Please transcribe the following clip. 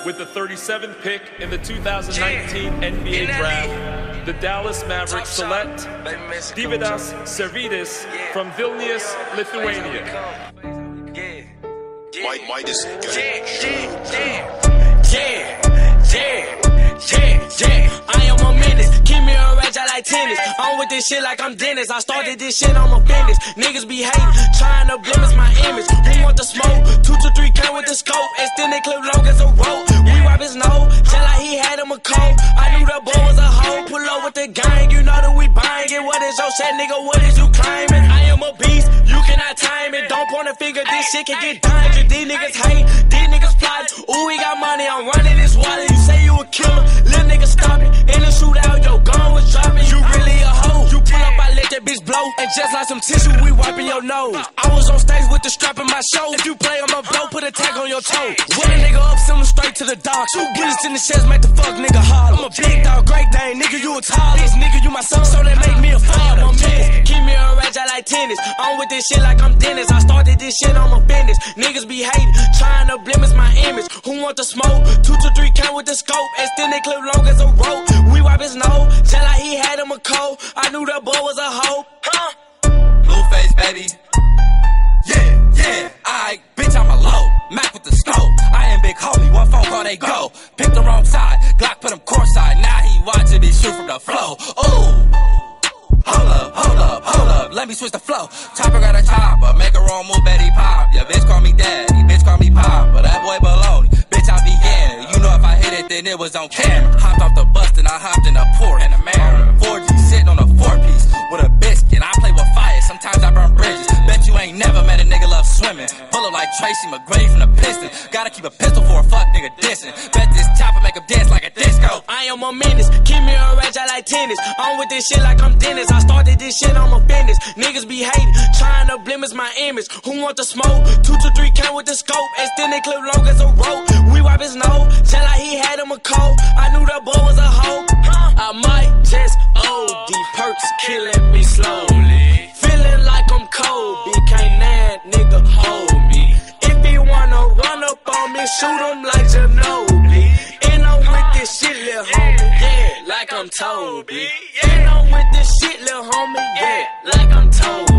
with the 37th pick in the 2019 NBA Draft, the Dallas Mavericks select Deividas Sirvydis from Vilnius, Lithuania. I am a menace, keep me a rage, I like tennis. I'm with this shit like I'm Dennis. I started this shit, I'm a business. Niggas be hating, trying to blemish my image. Who want the smoke? 2 to 3 count with the scope. Extended clip long as a rope. We wipe his nose, just like he had him a cold. I knew the boy was a hoe. Pull up with the gang, you know that we buying it. What is your shit, nigga? What is you claiming? I am a beast, you cannot time it. Don't point a finger, this shit can get dangerous. These niggas hate, these niggas plotting. Ooh, we got money, I'm running this wallet. You say you a killer, little nigga stop it. In the shootout, your gun was dropping. You really a hoe. You pull up, I let that bitch blow. And just like some tissue, we wiping your nose. I was on stage with the strap in my show. If you play on my blow, put a tag on your toe. When a nigga up, send him straight to the dock. 2 bullets in the chest, make the fuck nigga holler. I'm a big dog, great Dane, nigga, you a tall. This nigga, you my son, so they make me a father. Keep me a rage, I like tennis. I'm with this shit like I'm Dennis. I started this shit, I'm a business. Niggas be hating, trying to blemish my image. Who want the smoke? 2 to 3 count with the scope. Extended clip long as a rope. We wipe his nose, just like he had him a cold. I knew that boy was a hoe. Blueface, baby. Yeah, I bitch, I'm a low. Mac with the scope. I am big homie, one phone call, they go. Pick the wrong side, Glock put him courtside. Now he watching me shoot from the flow. Ooh. Hold up, let me switch the flow. Chopper got a chopper, make a wrong move, Betty pop. Yeah, bitch call me daddy, bitch call me pop. But that boy baloney, bitch I be in. You know if I hit it, then it was on camera. Hopped off the bus, then I hopped in a port. And a man, 4G sitting on a 4-piece with a biscuit. I play with fire, sometimes I burn bridges. Bet you ain't never met a nigga love swimming. Pull up like Tracy McGrady from the Pistons. Gotta keep a pistol for a fuck nigga dissing. Bet this chopper make him dance like a disco. I am a menace, keep me a rage, I like tennis. I'm with this shit like I'm Dennis. I started this shit, I'm a business. Niggas be hating, trying to blemish my image. Who want the smoke? 2 to 3 count with the scope. Extended clip long as a rope. We wipe his nose, just like he had him a cold. I knew that boy was a hoe. I might just OD, perks killing me slowly. Feeling like I'm Kobe, can't that nigga hold me. If he wanna run up on me, shoot him like Ginobili. And I'm with this shit, lil' homie, yeah, like I'm Toby. And I'm with this shit, lil' homie, yeah, like I'm Toby.